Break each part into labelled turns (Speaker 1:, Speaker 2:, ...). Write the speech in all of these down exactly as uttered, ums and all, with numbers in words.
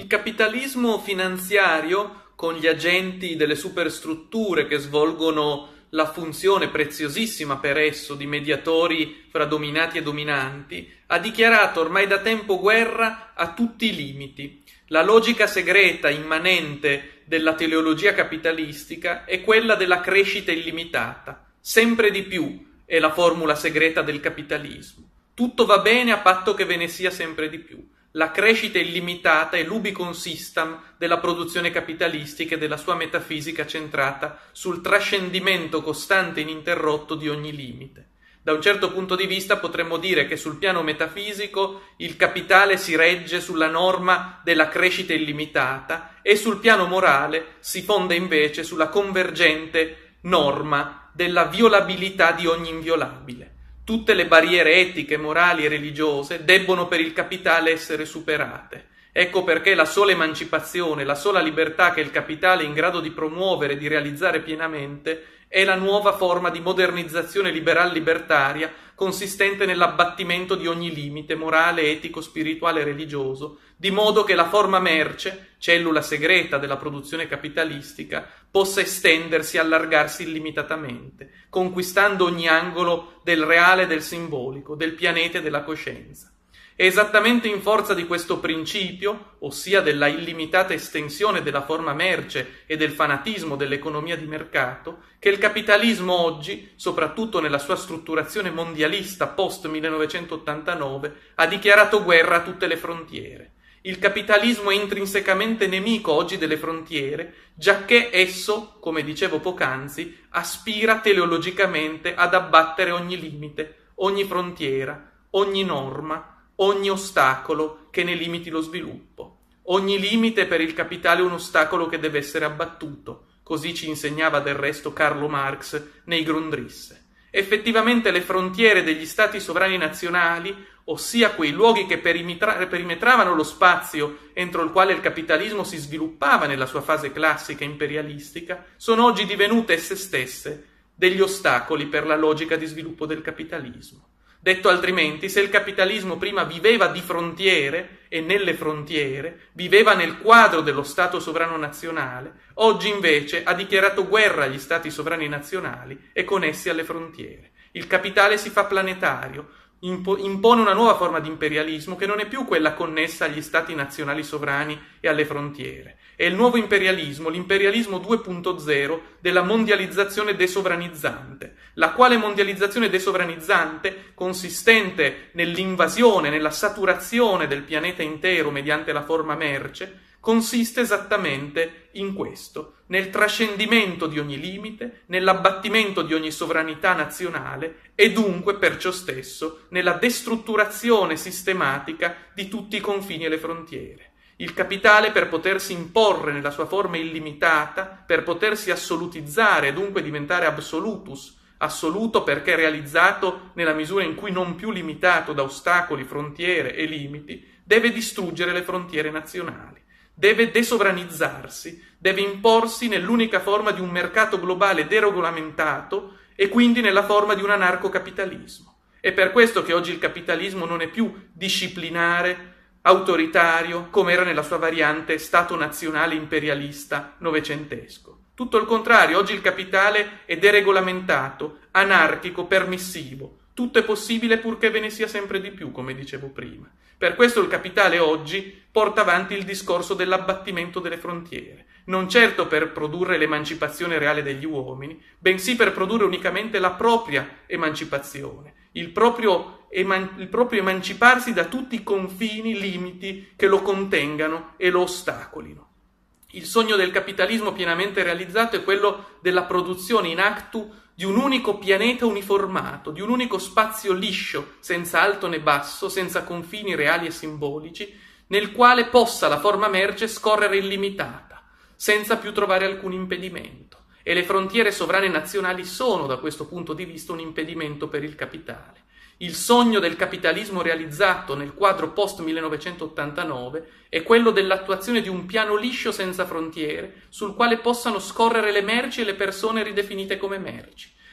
Speaker 1: capitalismo finanziario, con gli agenti delle superstrutture che svolgono la funzione preziosissima per esso di mediatori fra dominati e dominanti, ha dichiarato ormai da tempo guerra a tutti i limiti. La logica segreta immanente della teleologia capitalistica è quella della crescita illimitata. Sempre di più è la formula segreta del capitalismo. Tutto va bene a patto che ve ne sia sempre di più. La crescita illimitata è l'ubicon system della produzione capitalistica e della sua metafisica centrata sul trascendimento costante e ininterrotto di ogni limite. Da un certo punto di vista potremmo dire che sul piano metafisico il capitale si regge sulla norma della crescita illimitata e sul piano morale si fonda invece sulla convergente norma della violabilità di ogni inviolabile. Tutte le barriere etiche, morali e religiose debbono per il capitale essere superate. Ecco perché la sola emancipazione, la sola libertà che il capitale è in grado di promuovere e di realizzare pienamente è la nuova forma di modernizzazione liberal-libertaria consistente nell'abbattimento di ogni limite morale, etico, spirituale e religioso, di modo che la forma merce, cellula segreta della produzione capitalistica, possa estendersi e allargarsi illimitatamente, conquistando ogni angolo del reale e del simbolico, del pianeta e della coscienza. È esattamente in forza di questo principio, ossia della illimitata estensione della forma merce e del fanatismo dell'economia di mercato, che il capitalismo oggi, soprattutto nella sua strutturazione mondialista post millenovecentottantanove, ha dichiarato guerra a tutte le frontiere. Il capitalismo è intrinsecamente nemico oggi delle frontiere, giacché esso, come dicevo poc'anzi, aspira teleologicamente ad abbattere ogni limite, ogni frontiera, ogni norma, ogni ostacolo che ne limiti lo sviluppo. Ogni limite per il capitale è un ostacolo che deve essere abbattuto, così ci insegnava del resto Carlo Marx nei Grundrisse. Effettivamente le frontiere degli stati sovrani nazionali, ossia quei luoghi che perimetra- perimetravano lo spazio entro il quale il capitalismo si sviluppava nella sua fase classica imperialistica, sono oggi divenute esse stesse degli ostacoli per la logica di sviluppo del capitalismo. Detto altrimenti, se il capitalismo prima viveva di frontiere e nelle frontiere, viveva nel quadro dello Stato sovrano nazionale, oggi invece ha dichiarato guerra agli Stati sovrani nazionali e con essi alle frontiere. Il capitale si fa planetario, impo- impone una nuova forma di imperialismo che non è più quella connessa agli Stati nazionali sovrani e alle frontiere. È il nuovo imperialismo, l'imperialismo due punto zero della mondializzazione desovranizzante, la quale mondializzazione desovranizzante, consistente nell'invasione, nella saturazione del pianeta intero mediante la forma merce, consiste esattamente in questo, nel trascendimento di ogni limite, nell'abbattimento di ogni sovranità nazionale e dunque, per ciò stesso, nella destrutturazione sistematica di tutti i confini e le frontiere. Il capitale, per potersi imporre nella sua forma illimitata, per potersi assolutizzare e dunque diventare absolutus, assoluto perché realizzato nella misura in cui non più limitato da ostacoli, frontiere e limiti, deve distruggere le frontiere nazionali, deve desovranizzarsi, deve imporsi nell'unica forma di un mercato globale deregolamentato e quindi nella forma di un anarcocapitalismo. È per questo che oggi il capitalismo non è più disciplinare, autoritario, come era nella sua variante Stato nazionale imperialista novecentesco. Tutto il contrario, oggi il capitale è deregolamentato, anarchico, permissivo. Tutto è possibile purché ve ne sia sempre di più, come dicevo prima. Per questo il capitale oggi porta avanti il discorso dell'abbattimento delle frontiere, non certo per produrre l'emancipazione reale degli uomini, bensì per produrre unicamente la propria emancipazione, il proprio, eman- il proprio emanciparsi da tutti i confini, limiti che lo contengano e lo ostacolino. Il sogno del capitalismo pienamente realizzato è quello della produzione in actu di un unico pianeta uniformato, di un unico spazio liscio, senza alto né basso, senza confini reali e simbolici, nel quale possa la forma merce scorrere illimitata, senza più trovare alcun impedimento. E le frontiere sovrane nazionali sono, da questo punto di vista, un impedimento per il capitale. Il sogno del capitalismo realizzato nel quadro post millenovecentottantanove è quello dell'attuazione di un piano liscio senza frontiere sul quale possano scorrere le merci e le persone ridefinite come merci.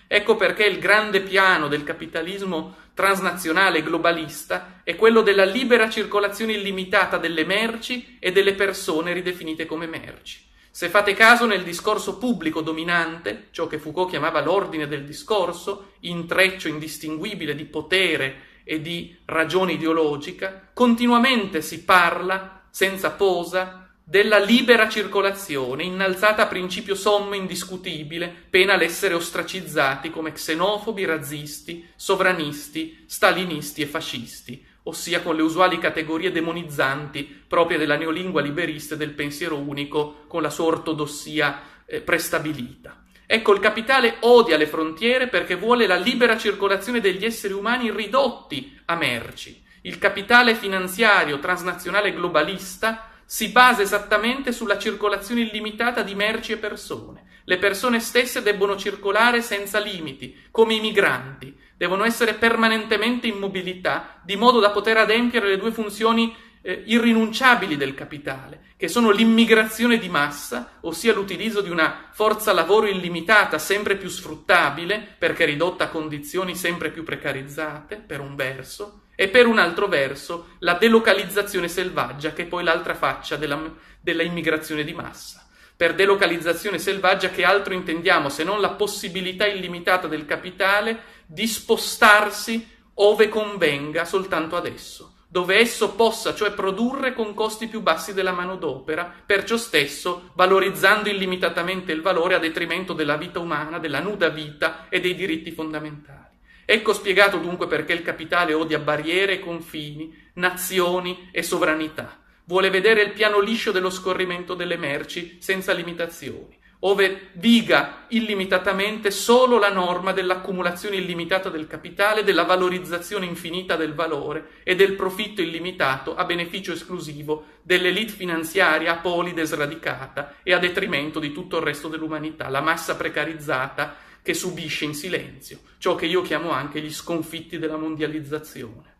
Speaker 1: Ecco perché il grande piano del capitalismo transnazionale globalista è quello della libera circolazione illimitata delle merci e delle persone ridefinite come merci. Se fate caso, nel discorso pubblico dominante, ciò che Foucault chiamava l'ordine del discorso, intreccio indistinguibile di potere e di ragione ideologica, continuamente si parla, senza posa, della libera circolazione, innalzata a principio sommo indiscutibile, pena l'essere ostracizzati come xenofobi, razzisti, sovranisti, stalinisti e fascisti, ossia con le usuali categorie demonizzanti proprie della neolingua liberista e del pensiero unico, con la sua ortodossia eh, prestabilita. Ecco, il capitale odia le frontiere perché vuole la libera circolazione degli esseri umani ridotti a merci. Il capitale finanziario transnazionale globalista si basa esattamente sulla circolazione illimitata di merci e persone. Le persone stesse debbono circolare senza limiti, come i migranti, devono essere permanentemente in mobilità, di modo da poter adempiere le due funzioni eh, irrinunciabili del capitale, che sono l'immigrazione di massa, ossia l'utilizzo di una forza lavoro illimitata, sempre più sfruttabile, perché ridotta a condizioni sempre più precarizzate, per un verso, e per un altro verso la delocalizzazione selvaggia, che è poi l'altra faccia della, della immigrazione di massa. Per delocalizzazione selvaggia che altro intendiamo se non la possibilità illimitata del capitale di spostarsi ove convenga soltanto adesso, dove esso possa cioè produrre con costi più bassi della manodopera, perciò stesso valorizzando illimitatamente il valore a detrimento della vita umana, della nuda vita e dei diritti fondamentali. Ecco spiegato dunque perché il capitale odia barriere e confini, nazioni e sovranità. Vuole vedere il piano liscio dello scorrimento delle merci senza limitazioni, ove viga illimitatamente solo la norma dell'accumulazione illimitata del capitale, della valorizzazione infinita del valore e del profitto illimitato a beneficio esclusivo dell'elite finanziaria apolide e sradicata e a detrimento di tutto il resto dell'umanità, la massa precarizzata che subisce in silenzio ciò che io chiamo anche gli sconfitti della mondializzazione.